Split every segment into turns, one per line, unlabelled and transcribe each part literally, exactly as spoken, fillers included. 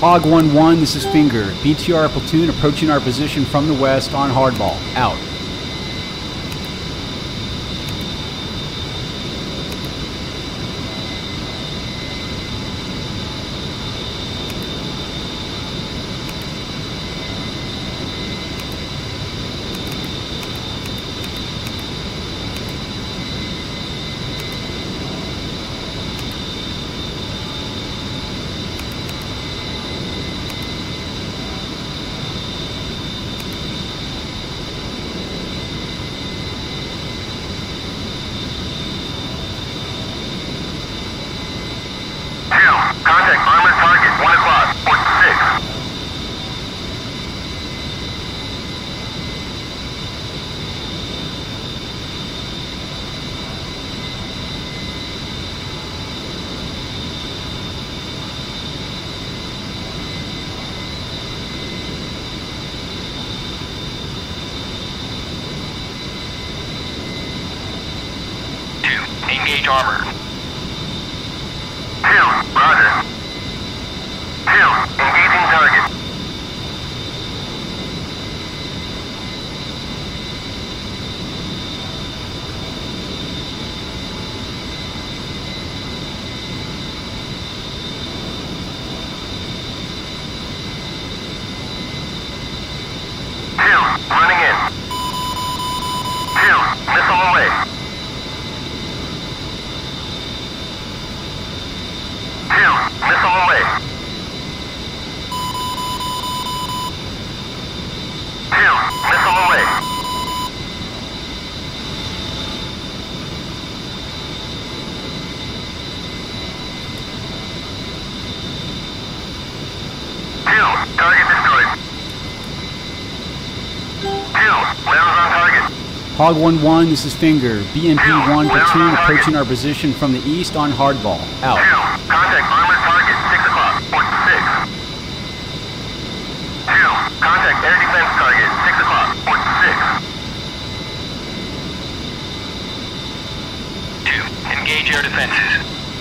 Hog one one, this is Finger. B T R platoon approaching our position from the west on hardball. Out.
Engage armor.
Two, roger. Two, engaging target. Two, running in. Two, missile away. Missile away. Two, missile away. Two, target destroyed. Two, levels on target.
Hog one one, this is Finger. B M P one platoon approaching our position from the east on hardball. Out.
Two, contact armored target, six o'clock, port six. Two, contact air defense target, six o'clock, port six.
Two, engage air defenses.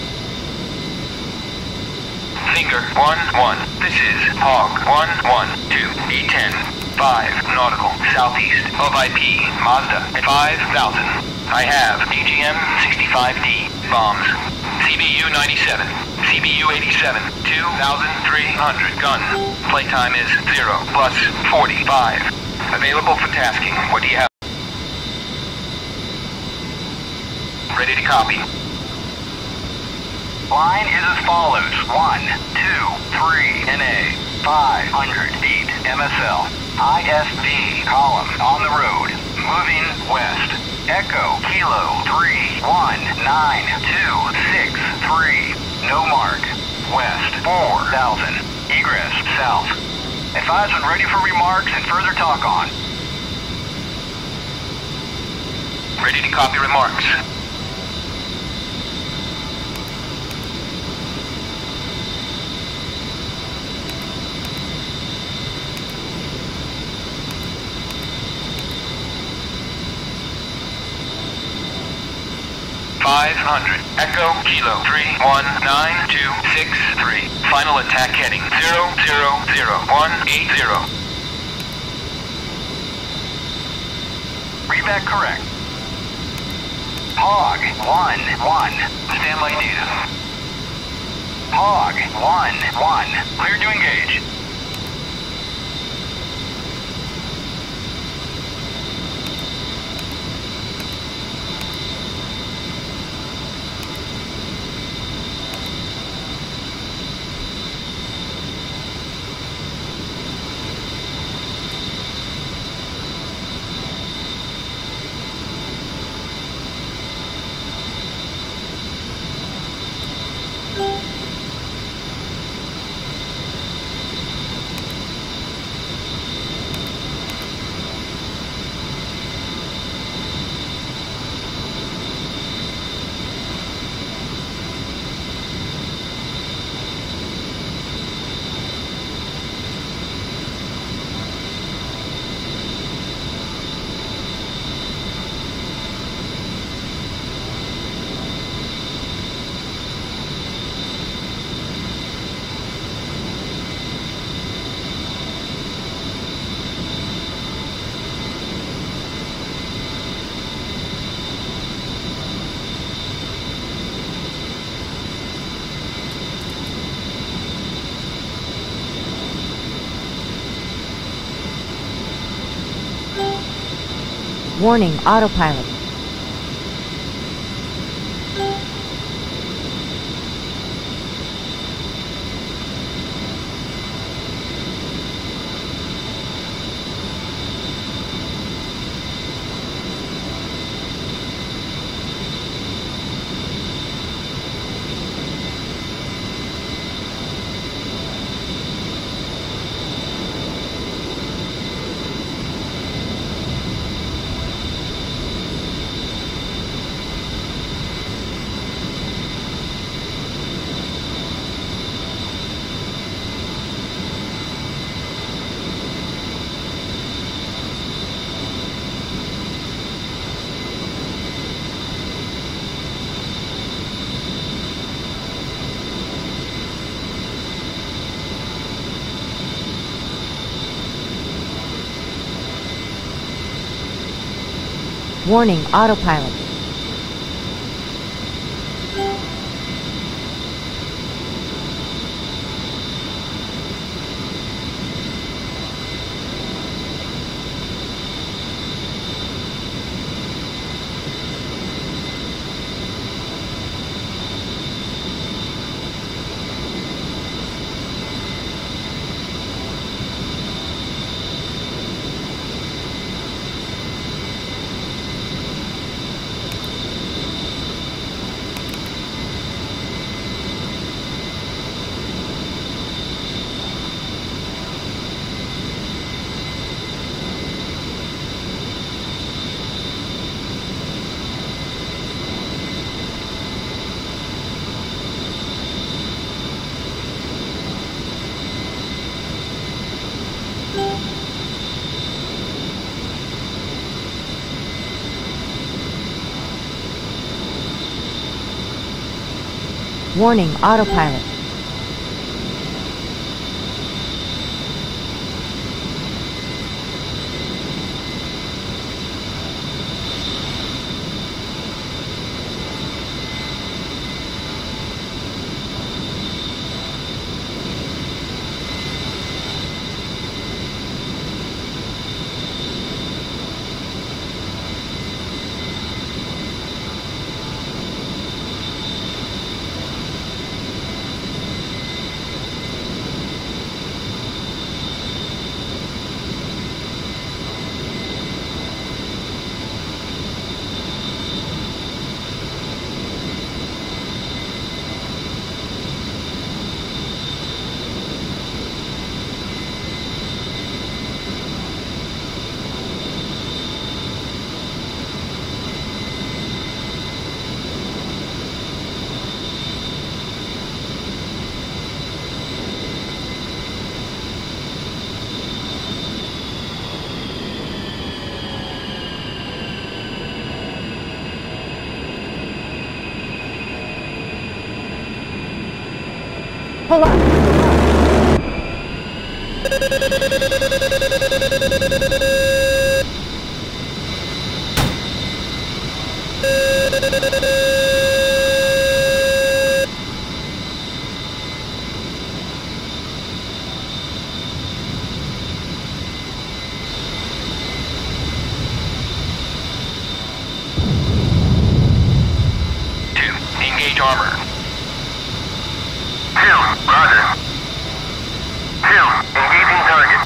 Finger one one, this is Hog one one, two, A ten. five nautical southeast of I P Mazda at five thousand. I have A G M sixty-five D bombs, C B U ninety-seven, C B U eighty-seven, two thousand three hundred gun. Playtime is zero plus forty-five. Available for tasking. What do you have? Ready to copy.
Line is as follows. One, two, three, N A, five hundred feet, M S L. I S V column on the road, moving west. Echo Kilo three one nine two six three, no mark. West four thousand, egress south. Advise when ready for remarks and further talk on.
Ready to copy remarks. five hundred. Echo Kilo three one nine two six three. Final attack heading zero zero zero one eight zero.
Read back correct. Hog one one. Stand by needed. Hog one one. Cleared to engage.
Warning, autopilot. Warning, autopilot. Warning, autopilot. Pull up.
Two, engage armor.
Two, roger. Two, engaging target.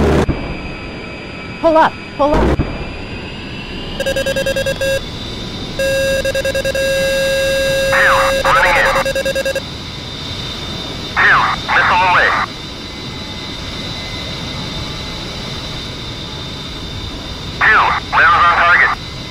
Pull up, pull up.
Two, running in. Two, missile away. Two, rounds on target.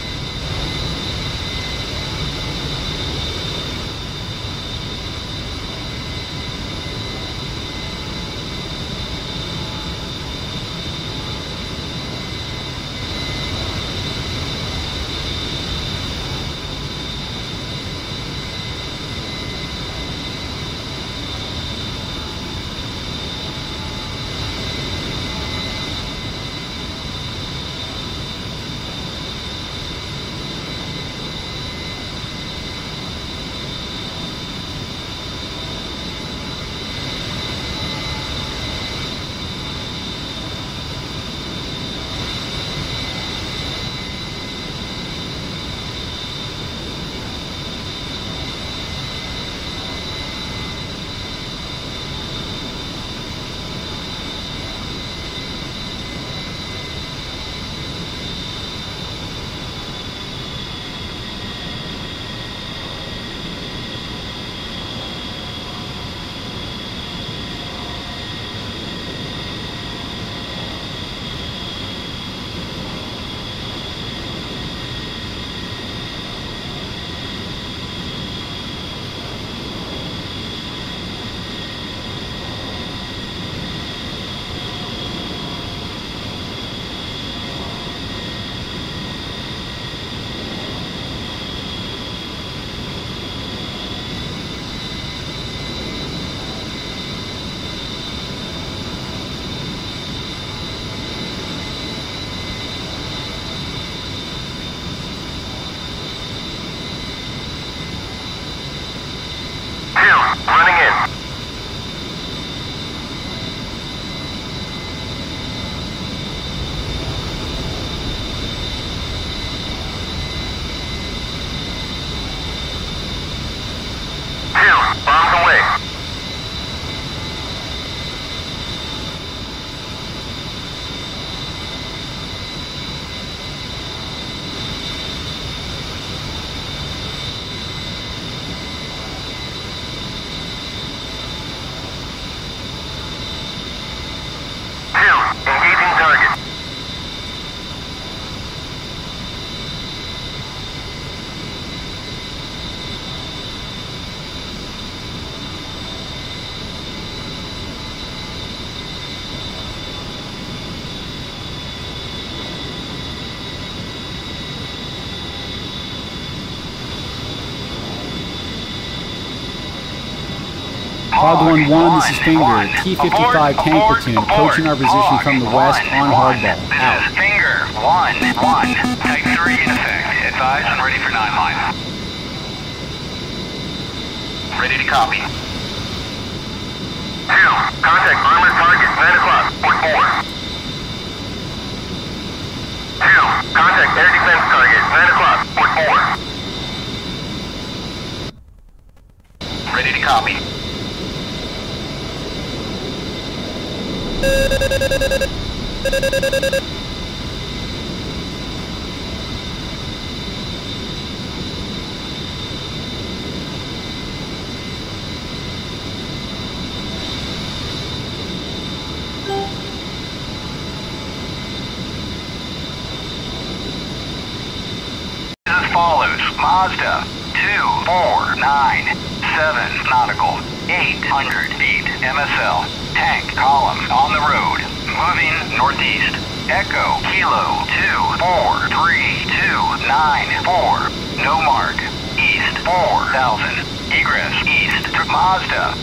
Running in. Two, bombs away. Engaging target.
Hog one one, this is Finger. T fifty-five tank platoon approaching our position from the west on hardball. Out.
This is Finger one one. Type three in effect. Advise and ready for nine line.
Ready to copy.
Two, contact armored target, nine o'clock, port four. Two, contact air defense target, nine o'clock, port four.
Ready to copy.
As follows: Mazda two four nine seven nautical, eight hundred feet M S L. Tank column on the road, moving northeast. Echo Kilo two four three two nine four. No mark. East four thousand. Egress east to Mazda.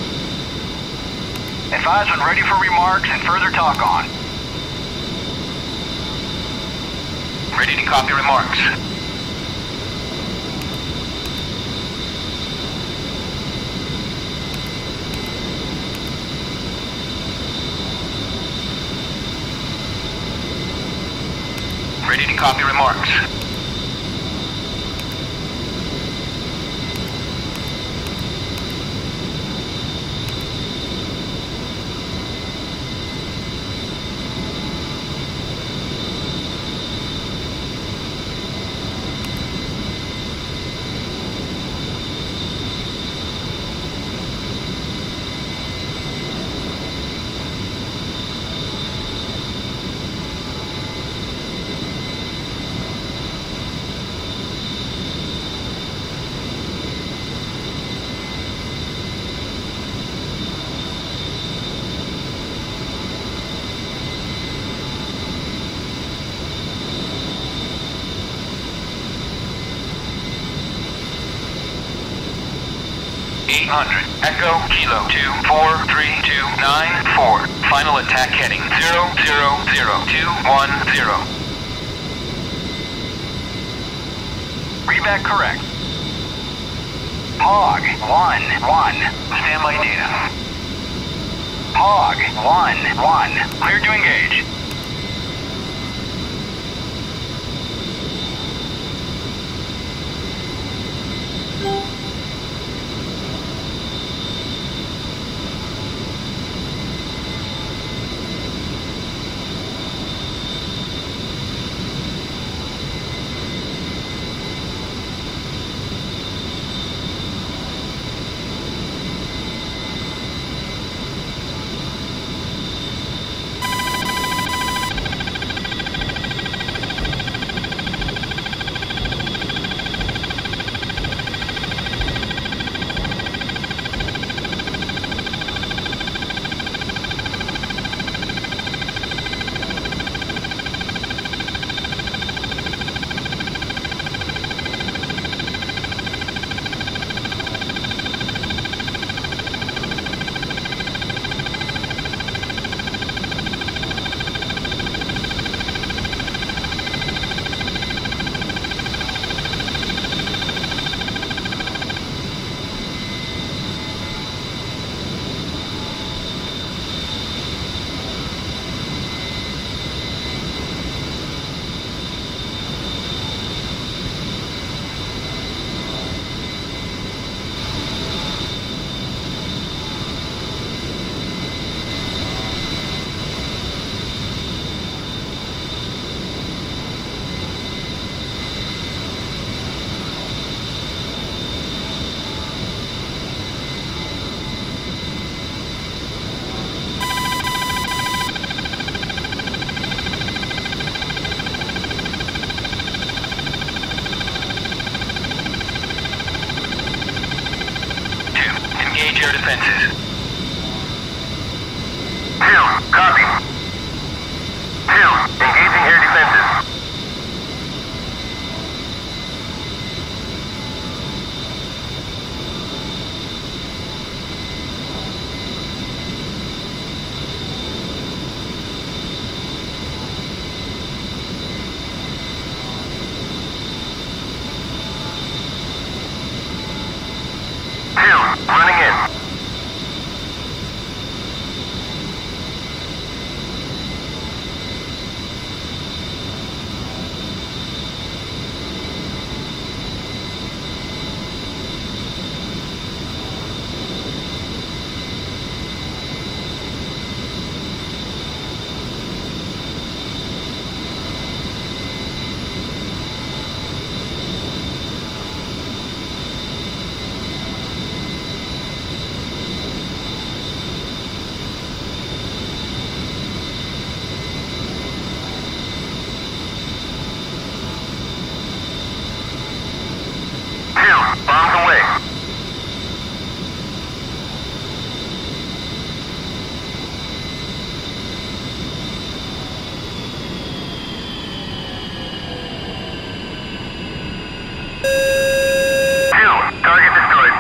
Advise when ready for remarks and further talk on.
Ready to copy remarks. Ready to copy remarks. eight hundred. Echo, Kilo, two four three two nine four. Final attack heading, zero zero zero two one zero.
Readback correct. Hog, one one. Standby data. Hog, one one. Clear to engage.
Engage air defenses.
Two, copy. Two, engaging air defenses. Two, running in. Bombs away. Two, target destroyed.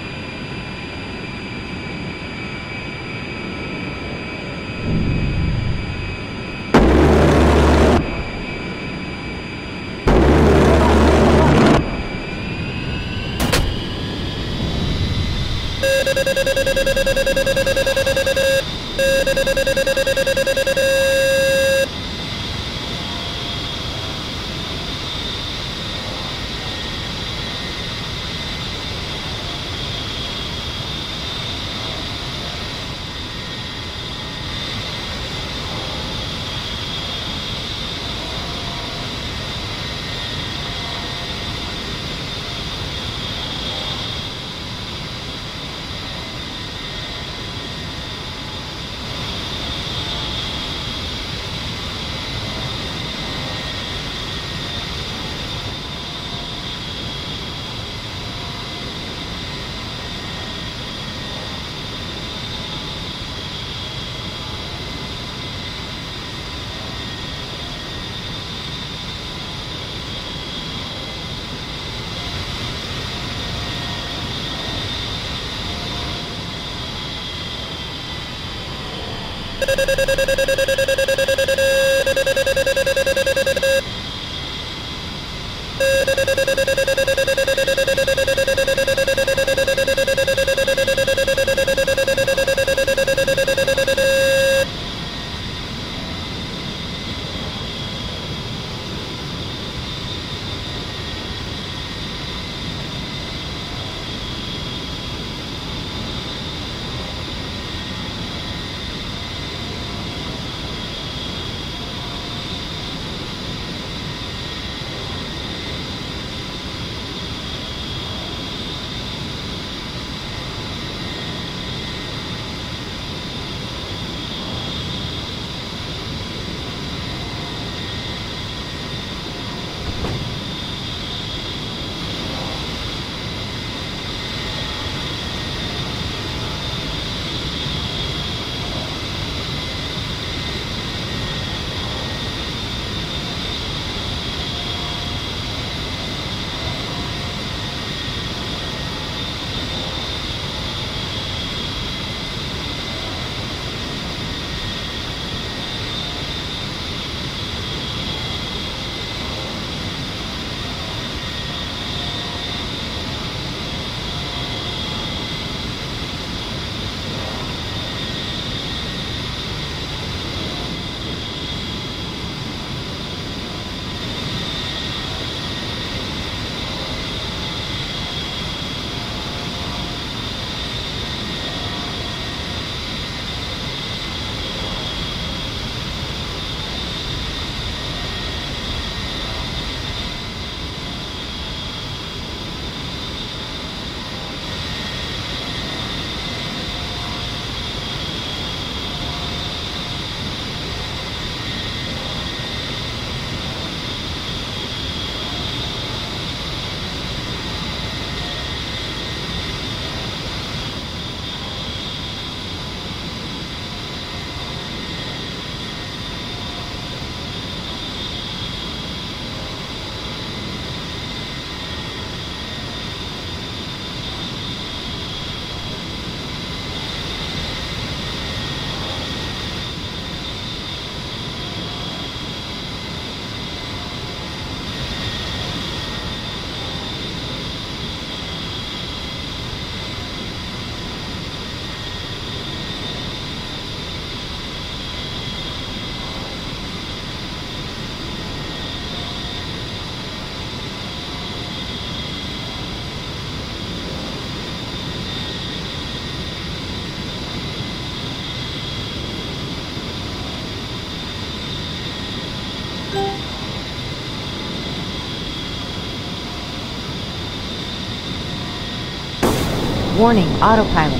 Warning, autopilot.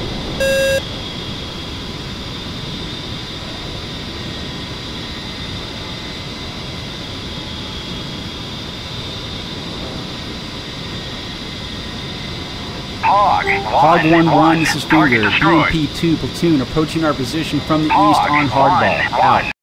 Hog
Hog one one, this is Finger.
Target
B M
destroyed.
P two platoon approaching our position from the
Hog
east on
one,
hardball.
one.
Out.